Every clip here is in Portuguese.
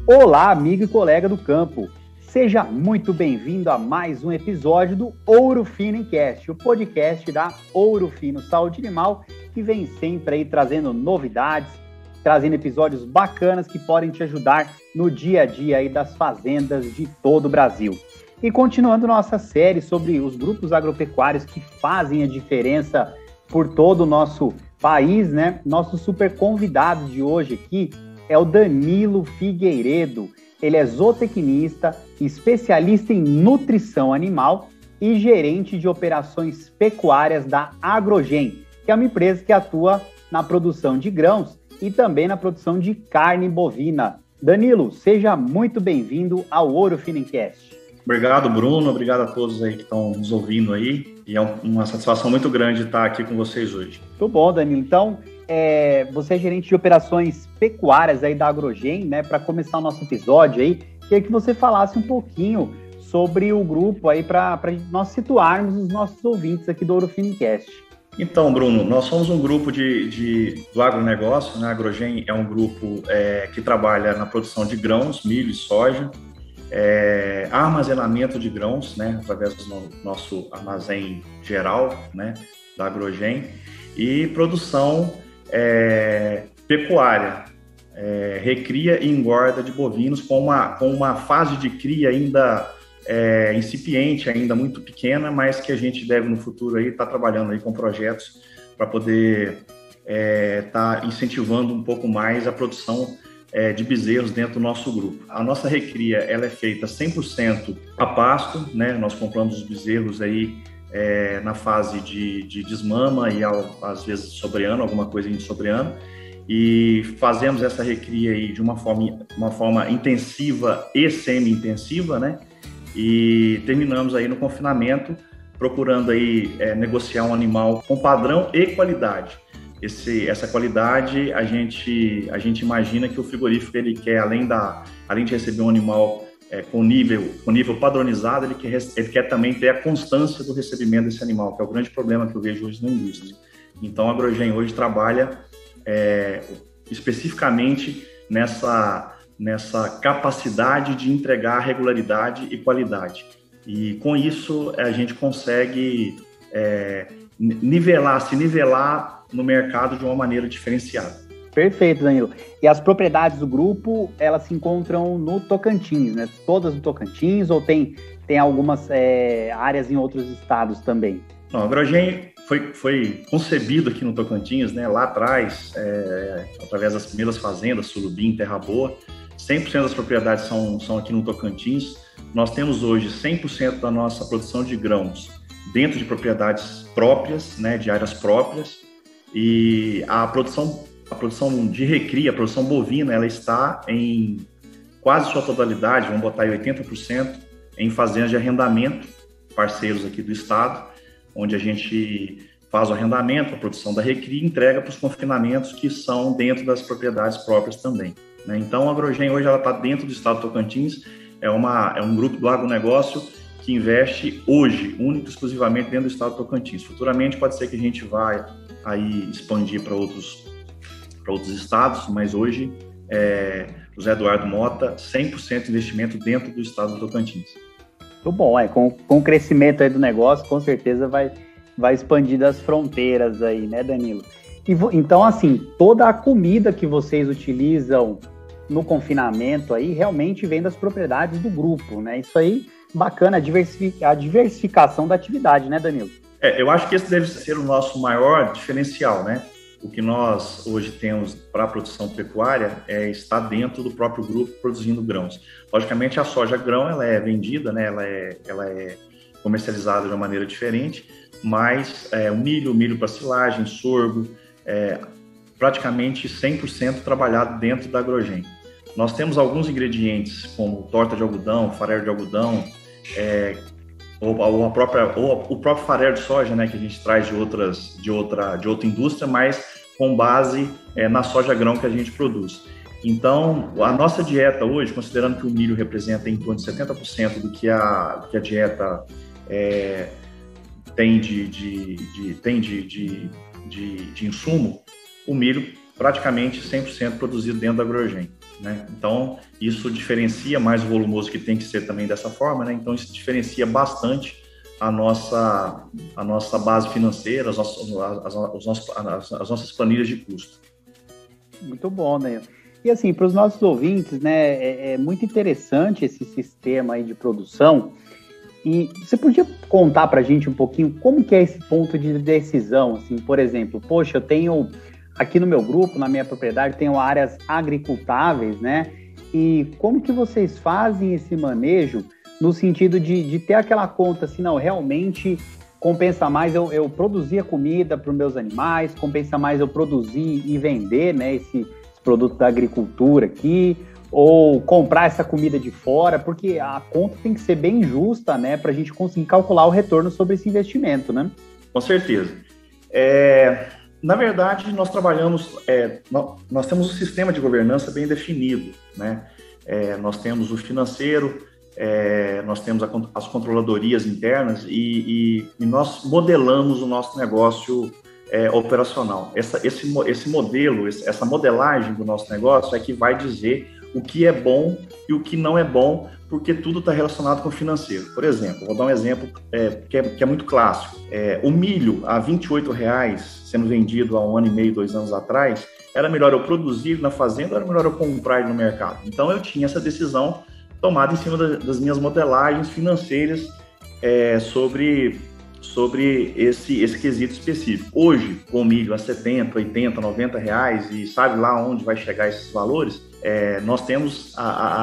Olá, amigo e colega do campo. Seja muito bem-vindo a mais um episódio do Ouro Fino Encast, o podcast da Ouro Fino Saúde Animal, que vem sempre aí trazendo novidades, trazendo episódios bacanas que podem te ajudar no dia a dia aí das fazendas de todo o Brasil. E continuando nossa série sobre os grupos agropecuários que fazem a diferença por todo o nosso país, né? Nosso super convidado de hoje aqui é o Danilo Figueiredo. Ele é zootecnista, especialista em nutrição animal e gerente de operações pecuárias da Agrogen, que é uma empresa que atua na produção de grãos e também na produção de carne bovina. Danilo, seja muito bem-vindo ao Ouro Fino Encast. Obrigado, Bruno. Obrigado a todos aí que estão nos ouvindo aí. E é uma satisfação muito grande estar aqui com vocês hoje. Muito bom, Danilo. Então, você é gerente de operações pecuárias aí da Agrogen, né? Para começar o nosso episódio aí, queria que você falasse um pouquinho sobre o grupo aí para nós situarmos os nossos ouvintes aqui do Ouro Fino Encast. Então, Bruno, nós somos um grupo do agronegócio, né? A Agrogen é um grupo que trabalha na produção de grãos, milho e soja, armazenamento de grãos, né? Através do nosso armazém geral, né? Da Agrogen, e produção pecuária, recria e engorda de bovinos com uma fase de cria ainda incipiente, ainda muito pequena, mas que a gente deve no futuro aí estar trabalhando aí com projetos para poder estar incentivando um pouco mais a produção de bezerros dentro do nosso grupo. A nossa recria ela é feita 100% a pasto, né? Nós compramos os bezerros aí na fase de desmama e às vezes sobreano, alguma coisa de sobreano, e fazemos essa recria aí de uma forma intensiva e semi-intensiva, né? E terminamos aí no confinamento procurando aí negociar um animal com padrão e qualidade. Essa qualidade a gente imagina que o frigorífico ele quer, além de receber um animal com nível padronizado, ele quer também ter a constância do recebimento desse animal, que é o grande problema que eu vejo hoje na indústria. Então a Agrogen hoje trabalha especificamente nessa capacidade de entregar regularidade e qualidade. E com isso a gente consegue se nivelar no mercado de uma maneira diferenciada. Perfeito, Danilo. E as propriedades do grupo, elas se encontram no Tocantins, né? Todas no Tocantins ou tem algumas áreas em outros estados também? Não, a Agrogen foi concebido aqui no Tocantins, né? Lá atrás, através das primeiras fazendas, Surubim, Terra Boa. 100% das propriedades são aqui no Tocantins. Nós temos hoje 100% da nossa produção de grãos dentro de propriedades próprias, né? De áreas próprias. E a produção de recria, a produção bovina, ela está em quase sua totalidade, vamos botar aí 80%, em fazendas de arrendamento, parceiros aqui do estado, onde a gente faz o arrendamento, a produção da recria e entrega para os confinamentos que são dentro das propriedades próprias também, né? Então, a Agrogen hoje ela está dentro do estado do Tocantins, é um grupo do agronegócio que investe hoje, único e exclusivamente dentro do estado do Tocantins. Futuramente pode ser que a gente vá aí expandir para outros estados, mas hoje José Eduardo Mota, 100% investimento dentro do estado do Tocantins. Muito bom, com o crescimento aí do negócio, com certeza vai expandir das fronteiras aí, né, Danilo? Então, assim, toda a comida que vocês utilizam no confinamento aí realmente vem das propriedades do grupo, né? Isso aí, bacana, a diversificação da atividade, né, Danilo? Eu acho que esse deve ser o nosso maior diferencial, né? O que nós hoje temos para a produção pecuária está dentro do próprio grupo produzindo grãos. Logicamente, a soja grão ela é vendida, né? Ela é comercializada de uma maneira diferente, mas o milho para silagem, sorgo, praticamente 100% trabalhado dentro da Agrogen. Nós temos alguns ingredientes, como torta de algodão, farelo de algodão, ou o próprio farelo de soja, né, que a gente traz de outra indústria, mas com base na soja grão que a gente produz. Então, a nossa dieta hoje, considerando que o milho representa em torno de 70% do que a dieta tem de insumo, o milho praticamente 100% produzido dentro da Agrogen. né? Então, isso diferencia mais o volumoso, que tem que ser também dessa forma, né? Então, isso diferencia bastante a nossa base financeira, as nossas planilhas de custo. Muito bom, né? E assim, para os nossos ouvintes, né, é muito interessante esse sistema aí de produção. E você podia contar para a gente um pouquinho como que é esse ponto de decisão? Assim, por exemplo, poxa, eu tenho aqui no meu grupo, na minha propriedade, tenho áreas agricultáveis, né? E como que vocês fazem esse manejo no sentido de ter aquela conta assim, não, realmente compensa mais eu produzir a comida para os meus animais, compensa mais eu produzir e vender, né, esse produto da agricultura aqui, ou comprar essa comida de fora, porque a conta tem que ser bem justa, né, para a gente conseguir calcular o retorno sobre esse investimento, né? Com certeza. Na verdade, nós trabalhamos, nós temos um sistema de governança bem definido, né? Nós temos o financeiro, nós temos as controladorias internas e nós modelamos o nosso negócio operacional. Esse modelo, essa modelagem do nosso negócio é que vai dizer o que é bom e o que não é bom, porque tudo está relacionado com o financeiro. Por exemplo, vou dar um exemplo que é muito clássico. O milho a R$28, sendo vendido há 1 ano e meio, 2 anos atrás, era melhor eu produzir na fazenda ou era melhor eu comprar no mercado? Então, eu tinha essa decisão tomada em cima das minhas modelagens financeiras sobre esse quesito específico. Hoje, com o milho a R$70, R$80, R$90 e sabe lá onde vai chegar esses valores, nós temos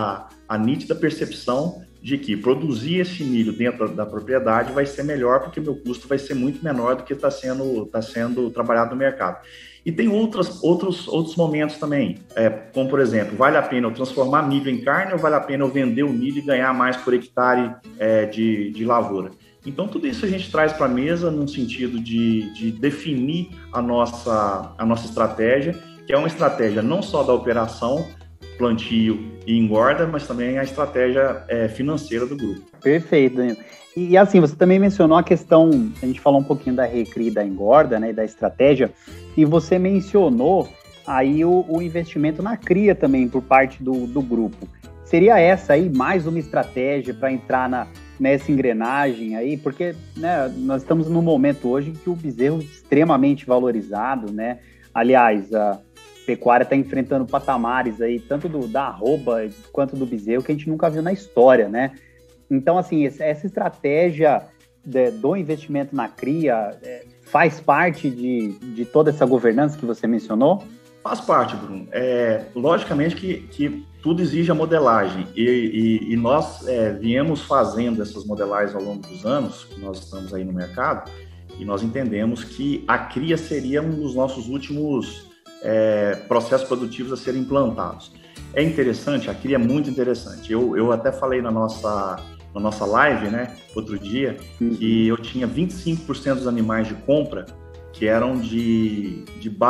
a nítida percepção de que produzir esse milho dentro da propriedade vai ser melhor, porque o meu custo vai ser muito menor do que está sendo trabalhado no mercado. E tem outros momentos também, como por exemplo, vale a pena eu transformar milho em carne ou vale a pena eu vender o milho e ganhar mais por hectare de lavoura? Então, tudo isso a gente traz para a mesa no sentido de definir a nossa estratégia, que é uma estratégia não só da operação, plantio e engorda, mas também a estratégia financeira do grupo. Perfeito, Danilo. E assim, você também mencionou a questão, a gente falou um pouquinho da recria e da engorda, né, da estratégia, e você mencionou aí o investimento na cria também por parte do grupo. Seria essa aí mais uma estratégia para entrar nessa engrenagem aí? Porque, né, nós estamos num momento hoje que o bezerro é extremamente valorizado, né? Aliás, a pecuária está enfrentando patamares aí, tanto da arroba quanto do bezerro, que a gente nunca viu na história, né? Então, assim, essa estratégia do investimento na cria faz parte de toda essa governança que você mencionou? Faz parte, Bruno. Logicamente que tudo exige a modelagem e nós viemos fazendo essas modelagens ao longo dos anos que nós estamos aí no mercado e nós entendemos que a cria seria um dos nossos últimos processos produtivos a serem implantados. É interessante, a cria é muito interessante. Eu até falei na nossa live, né, outro dia, que eu tinha 25% dos animais de compra que eram de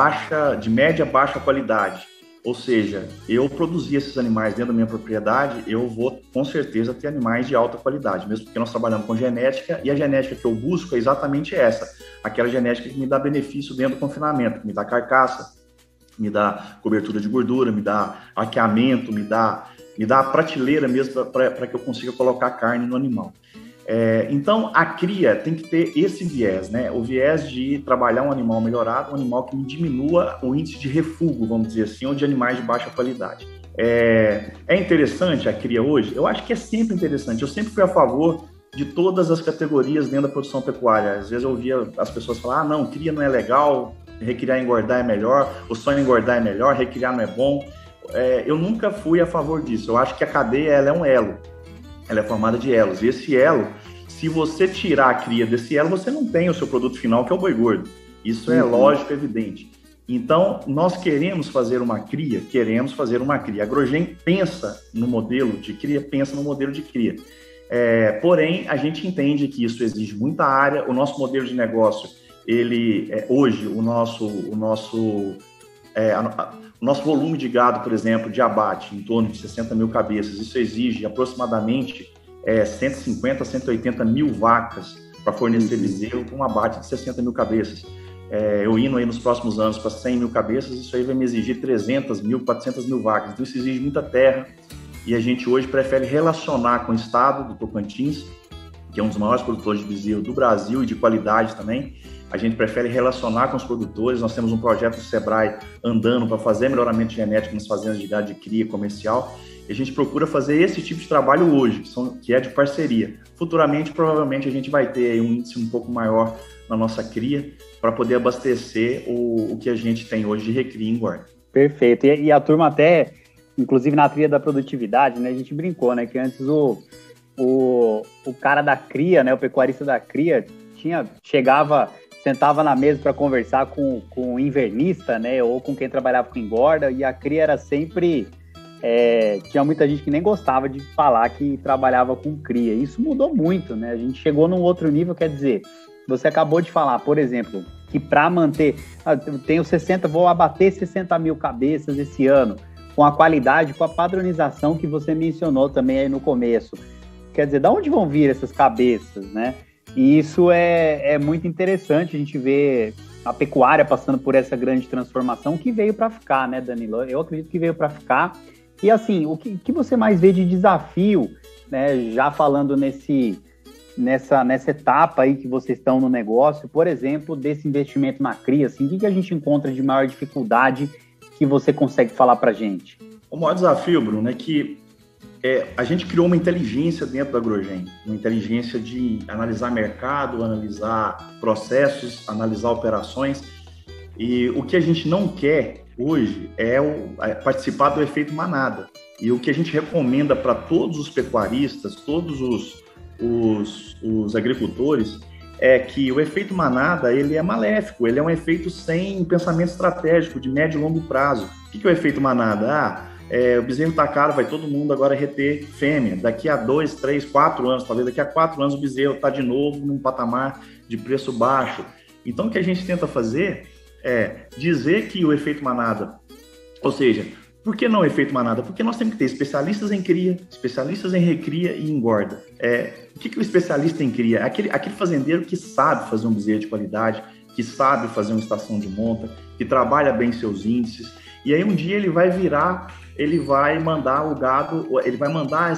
média baixa qualidade. Ou seja, eu produzir esses animais dentro da minha propriedade, eu vou com certeza ter animais de alta qualidade, mesmo porque nós trabalhamos com genética, e a genética que eu busco é exatamente essa, aquela genética que me dá benefício dentro do confinamento, que me dá carcaça, me dá cobertura de gordura, me dá arqueamento, me dá a prateleira mesmo para que eu consiga colocar carne no animal. Então, a cria tem que ter esse viés, né? O viés de trabalhar um animal melhorado, um animal que me diminua o índice de refúgio, vamos dizer assim, ou de animais de baixa qualidade. É interessante a cria hoje? Eu acho que é sempre interessante. Eu sempre fui a favor de todas as categorias dentro da produção pecuária. Às vezes eu ouvia as pessoas falar, não, cria não é legal, recriar e engordar é melhor, o só engordar é melhor, recriar não é bom. Eu nunca fui a favor disso. Eu acho que a cadeia ela é um elo. Ela é formada de elos. E esse elo, se você tirar a cria desse elo, você não tem o seu produto final, que é o boi gordo. Isso é lógico, evidente. Então, nós queremos fazer uma cria. A Agrogen pensa no modelo de cria, porém, a gente entende que isso exige muita área. O nosso modelo de negócio, hoje, o nosso volume de gado, por exemplo, de abate, em torno de 60 mil cabeças, isso exige aproximadamente 150 a 180 mil vacas para fornecer bezerro com um abate de 60 mil cabeças. eu indo aí nos próximos anos para 100 mil cabeças, isso aí vai me exigir 300 mil, 400 mil vacas. Então, isso exige muita terra e a gente hoje prefere relacionar com o estado do Tocantins, que é um dos maiores produtores de bezerro do Brasil e de qualidade também. A gente prefere relacionar com os produtores. Nós temos um projeto do Sebrae andando para fazer melhoramento genético nas fazendas de gado de cria comercial. E a gente procura fazer esse tipo de trabalho hoje, que é de parceria. Futuramente, provavelmente, a gente vai ter aí um índice um pouco maior na nossa cria para poder abastecer o que a gente tem hoje de recria e engorda. Perfeito. E a turma até, inclusive na trilha da produtividade, né, a gente brincou, né, que antes o cara da cria, né, o pecuarista da cria, sentava na mesa para conversar com o invernista, né, ou com quem trabalhava com engorda, e a cria era sempre... tinha muita gente que nem gostava de falar que trabalhava com cria. Isso mudou muito, né? A gente chegou num outro nível, quer dizer, você acabou de falar, por exemplo, que para manter... eu tenho 60, vou abater 60 mil cabeças esse ano, com a qualidade, com a padronização que você mencionou também aí no começo. Quer dizer, de onde vão vir essas cabeças, né? E isso é muito interessante, a gente vê a pecuária passando por essa grande transformação que veio para ficar, né, Danilo? Eu acredito que veio para ficar. E assim, o que você mais vê de desafio, né, já falando nessa etapa aí que vocês estão no negócio, por exemplo, desse investimento na cria, assim, o que a gente encontra de maior dificuldade que você consegue falar para a gente? O maior desafio, Bruno, é que a gente criou uma inteligência dentro da Agrogen, uma inteligência de analisar mercado, analisar processos, analisar operações, e o que a gente não quer hoje é participar do efeito manada. E o que a gente recomenda para todos os pecuaristas, todos os agricultores, é que o efeito manada ele é maléfico, ele é um efeito sem pensamento estratégico de médio e longo prazo. O que é o efeito manada? O bezerro está caro, vai todo mundo agora reter fêmea. Daqui a 2, 3, 4 anos, talvez daqui a 4 anos o bezerro está de novo num patamar de preço baixo. Então o que a gente tenta fazer é dizer que o efeito manada, ou seja, por que não efeito manada? Porque nós temos que ter especialistas em cria, especialistas em recria e engorda. O que o especialista em cria? Aquele fazendeiro que sabe fazer um bezerro de qualidade, que sabe fazer uma estação de monta, que trabalha bem seus índices, e aí um dia ele vai mandar o gado, ele vai mandar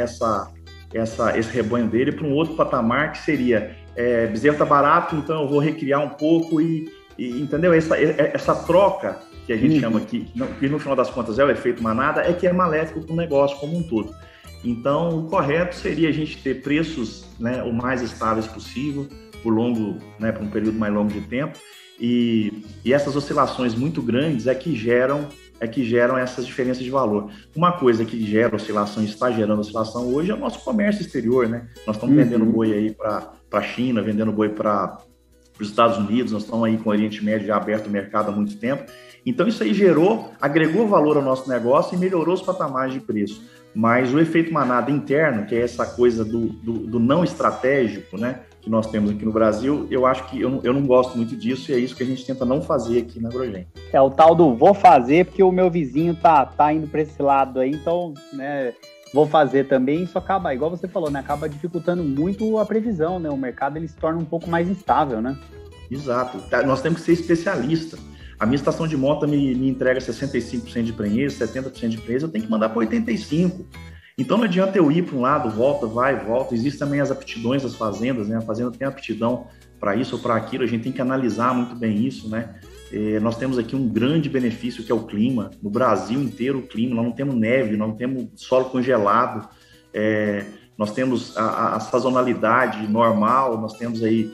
esse rebanho dele para um outro patamar que seria, bezerro tá barato, então eu vou recriar um pouco e entendeu? Essa troca que a gente chama aqui, que no final das contas é o efeito manada, é que é maléfico para o negócio como um todo. Então, o correto seria a gente ter preços, né, o mais estáveis possível, por um período mais longo de tempo, e essas oscilações muito grandes é que geram essas diferenças de valor. Uma coisa que gera oscilação, está gerando oscilação hoje é o nosso comércio exterior, né? Nós estamos vendendo boi aí para a China, vendendo boi para os Estados Unidos, nós estamos aí com o Oriente Médio já aberto o mercado há muito tempo. Então isso aí agregou valor ao nosso negócio e melhorou os patamares de preço. Mas o efeito manada interno, que é essa coisa do não estratégico, né, que nós temos aqui no Brasil, eu acho que eu não gosto muito disso e é isso que a gente tenta não fazer aqui na Agrogen. É o tal do vou fazer porque o meu vizinho tá indo para esse lado aí, então, né, vou fazer também. Isso acaba, igual você falou, né, acaba dificultando muito a previsão, né, o mercado ele se torna um pouco mais instável, né? Exato, nós temos que ser especialista. A minha estação de monta me entrega 65% de prenhez, 70% de prenhez, eu tenho que mandar para 85%. Então não adianta eu ir para um lado, volta, vai, volta. Existem também as aptidões das fazendas, né? A fazenda tem aptidão para isso ou para aquilo, a gente tem que analisar muito bem isso, né? Nós temos aqui um grande benefício que é o clima. No Brasil inteiro o clima, nós não temos neve, nós não temos solo congelado, nós temos a sazonalidade normal, nós temos aí...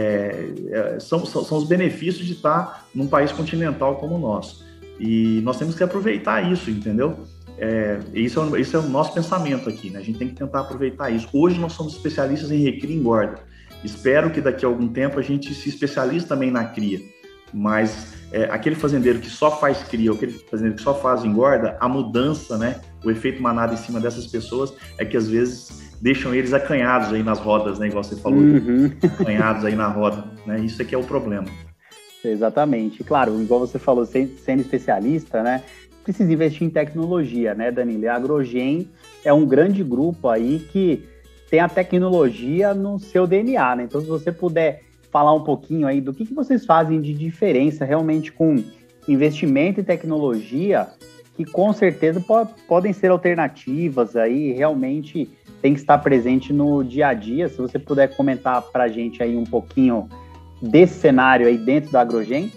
são os benefícios de estar num país continental como o nosso. E nós temos que aproveitar isso, entendeu? Isso é o nosso pensamento aqui, né? A gente tem que tentar aproveitar isso. Hoje nós somos especialistas em recria e engorda. Espero que daqui a algum tempo a gente se especialize também na cria. Mas aquele fazendeiro que só faz cria, ou aquele fazendeiro que só faz engorda, a mudança, né? O efeito manada em cima dessas pessoas é que às vezes deixam eles acanhados aí nas rodas, né? Igual você falou, acanhados aí na roda, né? Isso aqui é o problema. Exatamente. Claro, igual você falou, sendo especialista, né? Precisa investir em tecnologia, né, Danilo? A Agrogen é um grande grupo aí que tem a tecnologia no seu DNA, né? Então, se você puder falar um pouquinho aí do que vocês fazem de diferença realmente com investimento em tecnologia, que com certeza podem ser alternativas aí, realmente tem que estar presente no dia a dia. Se você puder comentar para a gente aí um pouquinho desse cenário aí dentro da Agrogen.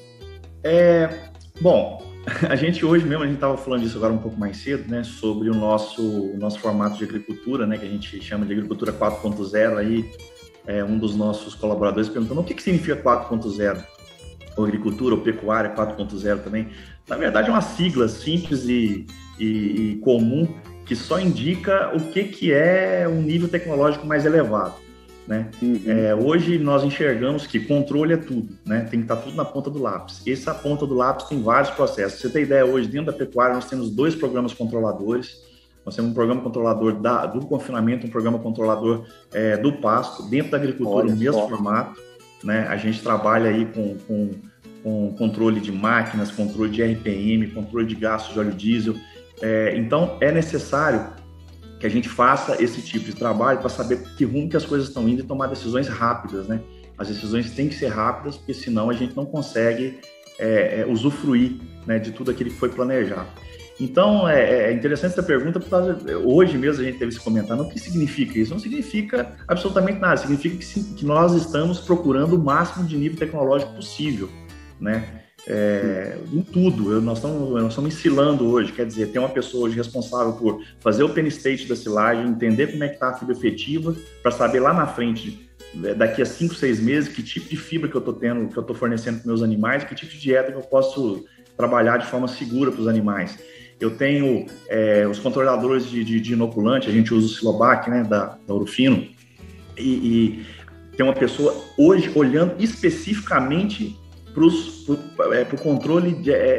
Bom, a gente hoje mesmo, a gente estava falando disso agora um pouco mais cedo, né, sobre o nosso formato de agricultura, né, que a gente chama de agricultura 4.0, aí um dos nossos colaboradores perguntando o que significa 4.0, ou agricultura, ou pecuária 4.0 também. Na verdade, é uma sigla simples e comum, que só indica o que é um nível tecnológico mais elevado, né? Hoje nós enxergamos que controle é tudo, né? Tem que estar tudo na ponta do lápis. Essa ponta do lápis tem vários processos. Você tem ideia, hoje dentro da pecuária nós temos 2 programas controladores. Nós temos um programa controlador do confinamento, um programa controlador do pasto. Dentro da agricultura, no mesmo formato, né? A gente trabalha aí com controle de máquinas, controle de RPM, controle de gastos de óleo diesel. Então, é necessário que a gente faça esse tipo de trabalho para saber que rumo que as coisas estão indo e tomar decisões rápidas, né? As decisões têm que ser rápidas, porque senão a gente não consegue usufruir, né, de tudo aquilo que foi planejado. Então, é interessante essa pergunta, porque hoje mesmo a gente teve esse comentário. O que significa isso? Não significa absolutamente nada, significa que nós estamos procurando o máximo de nível tecnológico possível, né? Em tudo, nós estamos ensilando hoje, quer dizer, tem uma pessoa hoje responsável por fazer o penny-state da silagem, entender como é que está a fibra efetiva, para saber lá na frente, daqui a 5, 6 meses, que tipo de fibra que eu estou fornecendo para meus animais, que tipo de dieta que eu posso trabalhar de forma segura para os animais. Eu tenho os controladores de inoculante, a gente usa o Silobac, né, da Ouro Fino, e tem uma pessoa hoje olhando especificamente para o controle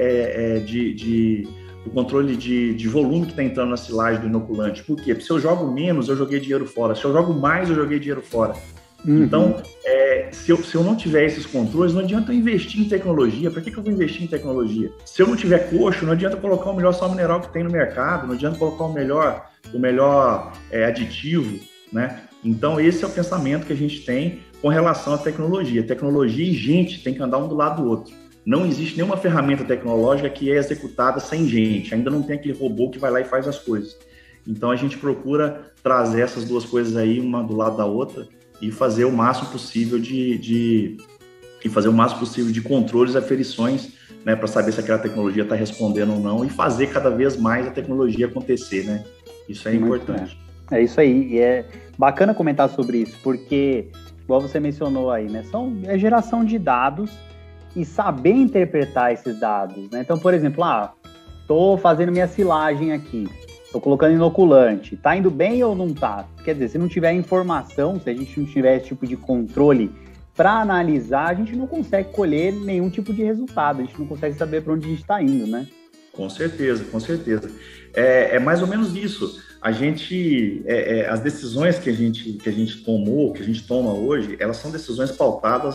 de volume que está entrando na silagem do inoculante. Por quê? Porque se eu jogo menos, eu joguei dinheiro fora. Se eu jogo mais, eu joguei dinheiro fora. Então, se eu não tiver esses controles, não adianta eu investir em tecnologia. Para que eu vou investir em tecnologia? Se eu não tiver coxo, não adianta colocar o melhor sal mineral que tem no mercado, não adianta colocar o melhor aditivo, né? Então, esse é o pensamento que a gente tem com relação à tecnologia. Tecnologia e gente tem que andar um do lado do outro. Não existe nenhuma ferramenta tecnológica que é executada sem gente. Ainda não tem aquele robô que vai lá e faz as coisas. Então, a gente procura trazer essas duas coisas aí, uma do lado da outra, e fazer o máximo possível de controles e aferições, né, para saber se aquela tecnologia está respondendo ou não, e fazer cada vez mais a tecnologia acontecer, né? Isso é importante. É isso aí, e é bacana comentar sobre isso, porque, igual você mencionou aí, né, é geração de dados e saber interpretar esses dados, né? Então, por exemplo, estou fazendo minha silagem aqui, estou colocando inoculante, tá indo bem ou não tá? Quer dizer, se não tiver informação, se a gente não tiver esse tipo de controle para analisar, a gente não consegue colher nenhum tipo de resultado, a gente não consegue saber para onde a gente está indo, né? Com certeza, com certeza. É mais ou menos isso. A gente, as decisões que a gente tomou, que a gente toma hoje, elas são decisões pautadas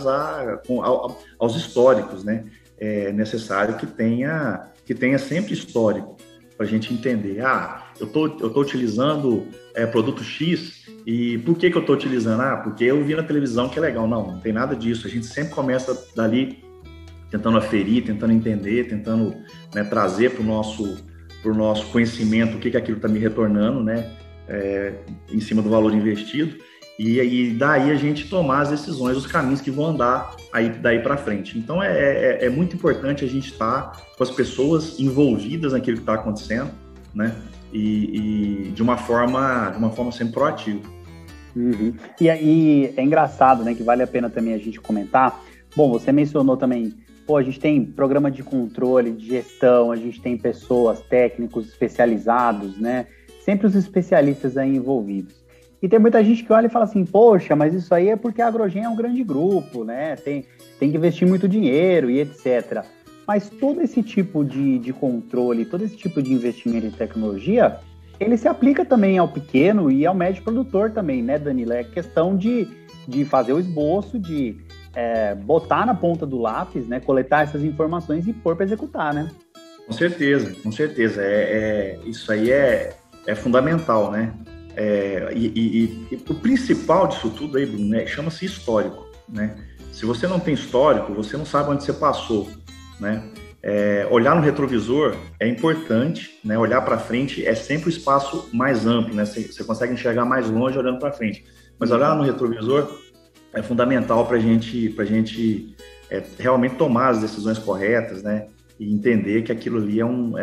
aos históricos, né? É necessário que tenha sempre histórico para a gente entender. Eu tô utilizando produto X, e por que eu estou utilizando? Porque eu vi na televisão que é legal. Não tem nada disso. A gente sempre começa dali tentando aferir, tentando entender, tentando, né, trazer para o nosso conhecimento o que aquilo está me retornando, né, em cima do valor investido, e daí a gente tomar as decisões, os caminhos que vão andar daí para frente. Então é muito importante a gente estar com as pessoas envolvidas naquilo que está acontecendo, né, e de uma forma sempre proativa. E é engraçado, né, que vale a pena também a gente comentar. Bom, você mencionou também, a gente tem programa de controle, de gestão, a gente tem pessoas, técnicos especializados, né? Sempre os especialistas aí envolvidos. E tem muita gente que olha e fala assim, poxa, mas isso aí é porque a Agrogen é um grande grupo, né? Tem que investir muito dinheiro e etc. Mas todo esse tipo de controle, todo esse tipo de investimento em tecnologia, ele se aplica também ao pequeno e ao médio produtor também, né, Danilo? É questão de fazer o esboço, de botar na ponta do lápis, né, coletar essas informações e pôr para executar, né? Com certeza, com certeza. Isso aí é fundamental, né? E o principal disso tudo aí, Bruno, chama-se histórico, né? Se você não tem histórico, você não sabe onde você passou, né? Olhar no retrovisor é importante, né? Olhar para frente é sempre o espaço mais amplo, né? Você consegue enxergar mais longe olhando para frente. Mas olhar no retrovisor é fundamental para a gente realmente tomar as decisões corretas, né? E entender que aquilo ali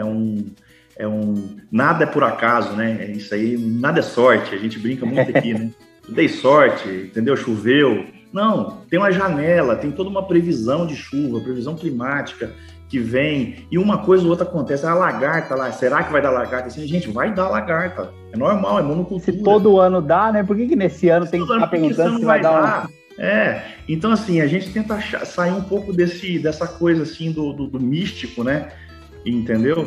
nada é por acaso, né? Isso aí, nada é sorte. A gente brinca muito aqui, né? Dei sorte, entendeu? Choveu. Não, tem uma janela, tem toda uma previsão de chuva, previsão climática que vem, e uma coisa ou outra acontece, a lagarta lá, será que vai dar lagarta? Assim, gente, vai dar lagarta, é normal, é monocultura. Se todo ano dá, né? Por que nesse ano tem que ficar perguntando se vai dar? Então assim, a gente tenta sair um pouco dessa coisa assim do místico, né? Entendeu?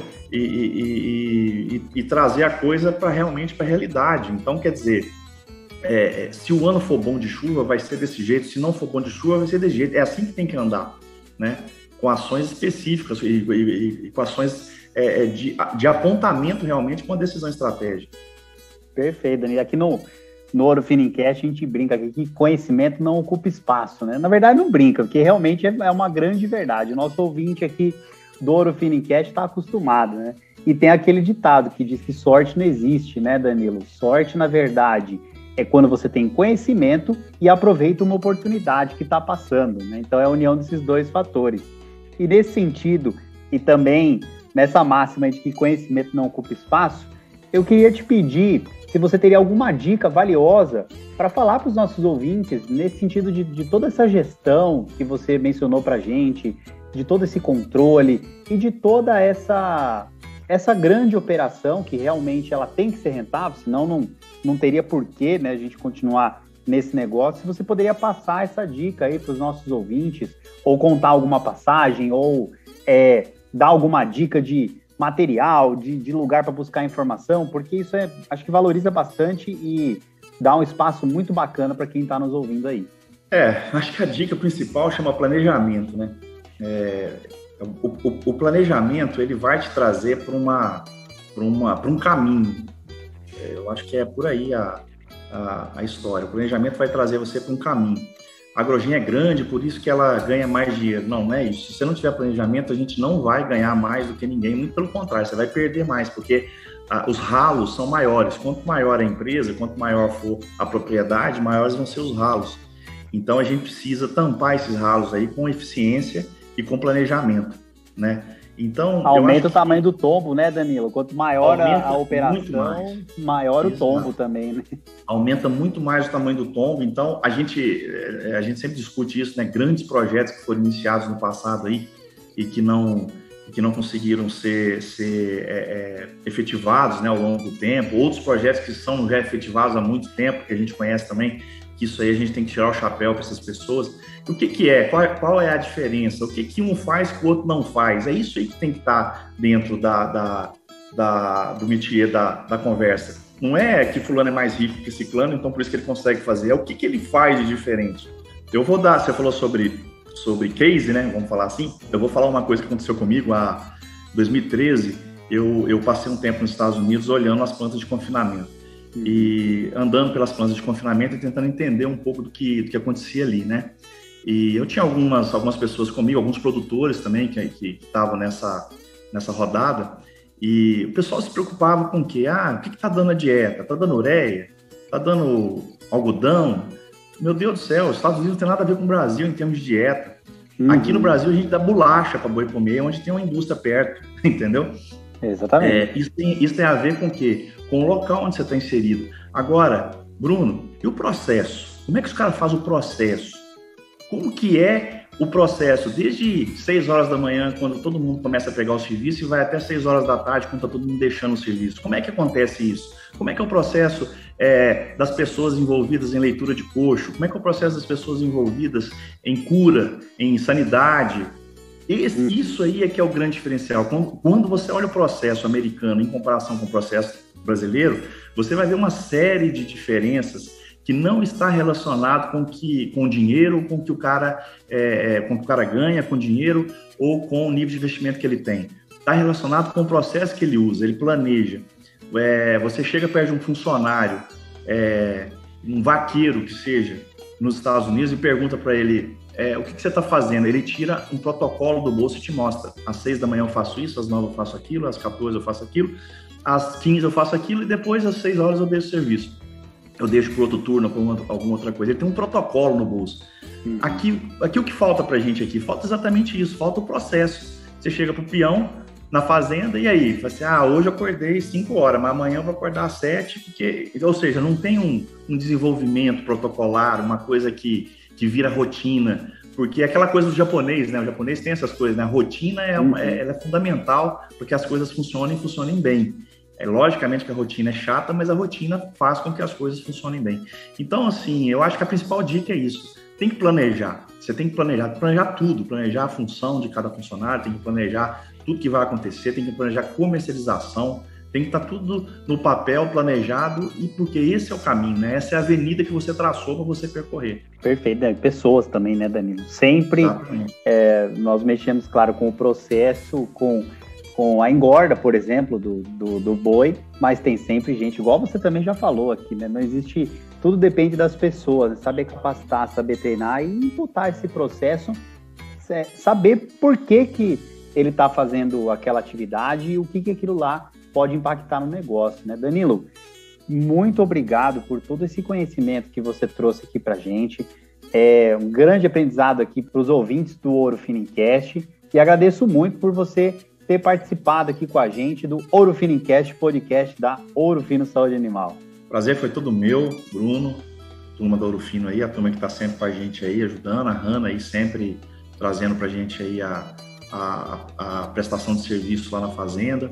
E trazer a coisa realmente para a realidade. Então, quer dizer, se o ano for bom de chuva, vai ser desse jeito, se não for bom de chuva, vai ser desse jeito. É assim que tem que andar, né? Com ações específicas e com ações de apontamento realmente com a decisão estratégica. Perfeito, Dani. Aqui no Ouro Fino Encast a gente brinca aqui que conhecimento não ocupa espaço, né? Na verdade não brinca, porque realmente é uma grande verdade. O nosso ouvinte aqui do Ouro Fino Encast está acostumado, né? E tem aquele ditado que diz que sorte não existe, né, Danilo? Sorte, na verdade, é quando você tem conhecimento e aproveita uma oportunidade que está passando, né? Então é a união desses dois fatores. E nesse sentido, e também nessa máxima de que conhecimento não ocupa espaço, eu queria te pedir se você teria alguma dica valiosa para falar para os nossos ouvintes nesse sentido de toda essa gestão que você mencionou para a gente, de todo esse controle e de toda essa grande operação que realmente ela tem que ser rentável, senão não teria porquê, né, a gente continuar nesse negócio. Se você poderia passar essa dica aí para os nossos ouvintes, ou contar alguma passagem, ou dar alguma dica de material, de lugar para buscar informação, porque isso acho que valoriza bastante e dá um espaço muito bacana para quem está nos ouvindo aí. Acho que a dica principal chama planejamento, né? O planejamento, ele vai te trazer para um caminho. Eu acho que é por aí a história. O planejamento vai trazer você para um caminho. A Agrogen é grande, por isso que ela ganha mais dinheiro. Não é isso. Se você não tiver planejamento, a gente não vai ganhar mais do que ninguém. Muito pelo contrário, você vai perder mais, porque os ralos são maiores. Quanto maior a empresa, quanto maior for a propriedade, maiores vão ser os ralos. Então, a gente precisa tampar esses ralos aí com eficiência e com planejamento, né? Então, aumenta o tamanho do tombo, né, Danilo? Quanto maior a operação, maior o tombo também, né? Aumenta muito mais o tamanho do tombo. Então, a gente sempre discute isso, né? Grandes projetos que foram iniciados no passado aí e que não conseguiram ser efetivados, né, ao longo do tempo. Outros projetos que são já efetivados há muito tempo, que a gente conhece também, que isso aí a gente tem que tirar o chapéu para essas pessoas. O que é? Qual é a diferença? O que um faz que o outro não faz? É isso aí que tem que estar dentro do métier da conversa. Não é que fulano é mais rico que ciclano, então por isso que ele consegue fazer. É o que ele faz de diferente. Eu vou dar, você falou sobre case, né? Vamos falar assim. Eu vou falar uma coisa que aconteceu comigo em 2013. Eu passei um tempo nos Estados Unidos olhando as plantas de confinamento. E andando pelas plantas de confinamento e tentando entender um pouco do que acontecia ali, né? E eu tinha algumas pessoas comigo, alguns produtores também que estavam nessa rodada, e o pessoal se preocupava com o quê? O que está dando a dieta? Está dando ureia? Está dando algodão? Meu Deus do céu, os Estados Unidos não tem nada a ver com o Brasil em termos de dieta. Aqui no Brasil a gente dá bolacha para boi comer, onde tem uma indústria perto, entendeu? Exatamente. Isso tem a ver com o quê? Com o local onde você está inserido. Agora, Bruno, e o processo? Como é que os caras fazem o processo? Como que é o processo? Desde 6 horas da manhã, quando todo mundo começa a pegar o serviço, e vai até 6 horas da tarde, quando está todo mundo deixando o serviço. Como é que acontece isso? Como é que é o processo das pessoas envolvidas em leitura de coxo? Como é que é o processo das pessoas envolvidas em cura, em sanidade? Isso aí é que é o grande diferencial. Quando você olha o processo americano em comparação com o processo brasileiro, você vai ver uma série de diferenças que não está relacionado com dinheiro, com o que o cara ganha com dinheiro ou com o nível de investimento que ele tem. Está relacionado com o processo que ele usa, ele planeja. Você chega perto de um funcionário, um vaqueiro que seja, nos Estados Unidos, e pergunta para ele: o que você está fazendo? Ele tira um protocolo do bolso e te mostra. Às 6 da manhã eu faço isso, às 9 eu faço aquilo, às 14 eu faço aquilo, às 15 eu faço aquilo e depois às 6 horas eu deixo o serviço. Eu deixo para outro turno, para alguma outra coisa. Ele tem um protocolo no bolso. Aqui o que falta para a gente aqui? Falta exatamente isso, falta o processo. Você chega para o peão na fazenda e aí? Fala assim, hoje eu acordei 5 horas, mas amanhã eu vou acordar às 7, porque... Ou seja, não tem um desenvolvimento protocolar, uma coisa que vira rotina, porque é aquela coisa do japonês, né? O japonês tem essas coisas, né? A rotina ela é fundamental porque as coisas funcionem bem. Logicamente que a rotina é chata, mas a rotina faz com que as coisas funcionem bem. Então, assim, eu acho que a principal dica é isso. Tem que planejar. Você tem que planejar tudo, planejar a função de cada funcionário, tem que planejar tudo que vai acontecer, tem que planejar comercialização, tem que estar tudo no papel planejado, e porque esse é o caminho, né? Essa é a avenida que você traçou para você percorrer. Perfeito, né? Pessoas também, né, Danilo? Sempre nós mexemos, claro, com o processo, com a engorda, por exemplo, do boi, mas tem sempre gente, igual você também já falou aqui, né? Não existe, tudo depende das pessoas, né? Saber capacitar, saber treinar e imputar esse processo, saber por que ele está fazendo aquela atividade e o que aquilo lá pode impactar no negócio, né? Danilo, muito obrigado por todo esse conhecimento que você trouxe aqui para a gente. É um grande aprendizado aqui para os ouvintes do Ouro Fino Cast, e agradeço muito por você ter participado aqui com a gente do Ouro Fino Cast, podcast da Ouro Fino Saúde Animal. Prazer foi todo meu, Bruno, turma do Ouro Fino aí, a turma que está sempre com a gente aí, ajudando, a Hanna aí sempre trazendo para a gente aí a prestação de serviço lá na fazenda.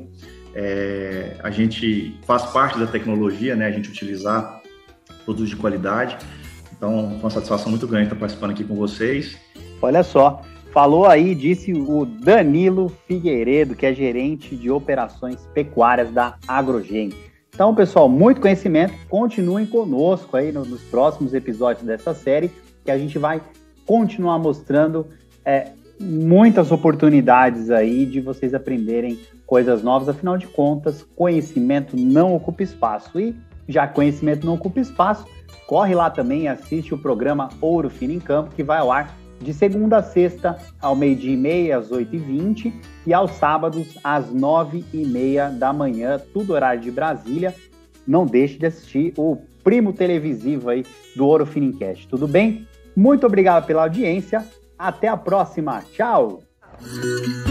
A gente faz parte da tecnologia, né? A gente utilizar produtos de qualidade. Então, foi uma satisfação muito grande estar participando aqui com vocês. Olha só, falou aí, disse o Danilo Figueiredo, que é gerente de operações pecuárias da Agrogen. Então, pessoal, muito conhecimento. Continuem conosco aí nos próximos episódios dessa série, que a gente vai continuar mostrando muitas oportunidades aí de vocês aprenderem coisas novas. Afinal de contas, conhecimento não ocupa espaço. E já conhecimento não ocupa espaço, corre lá também e assiste o programa Ouro Fino em Campo, que vai ao ar de segunda a sexta, ao 12h30, às 8h20, e aos sábados, às 9h30 da manhã, tudo horário de Brasília. Não deixe de assistir o primo televisivo aí do Ouro Fino Cast. Tudo bem? Muito obrigado pela audiência. Até a próxima. Tchau!